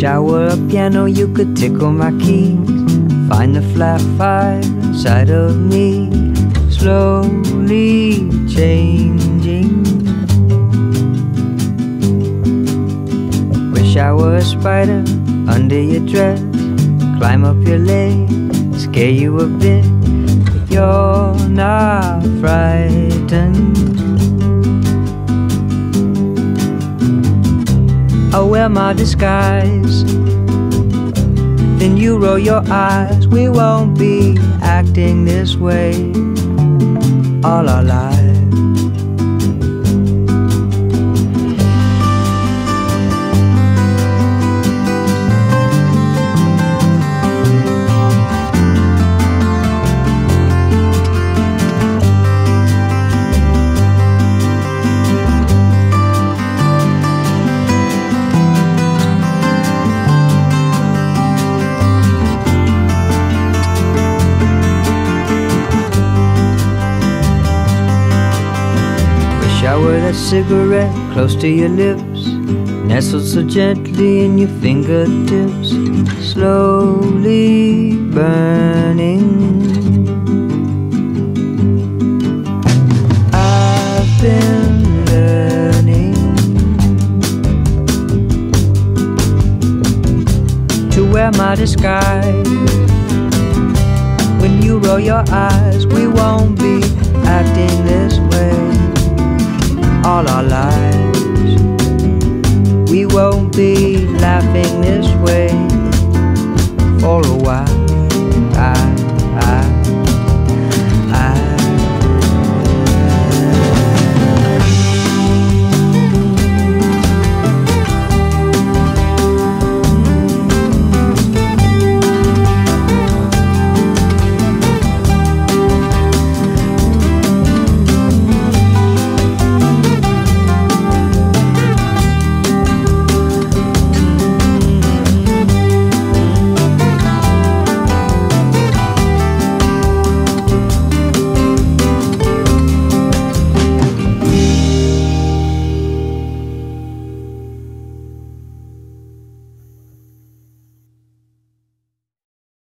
Wish I were a piano, you could tickle my keys. Find the flat five inside of me, slowly changing. Wish I were a spider under your dress, climb up your leg, scare you a bit, but you're not frightened. I'll wear my disguise, then you roll your eyes. We won't be acting this way all our lives. I were that cigarette close to your lips, nestled so gently in your fingertips, slowly burning. I've been learning to wear my disguise. When you roll your eyes, we won't be acting this way all our lives. We won't be laughing this way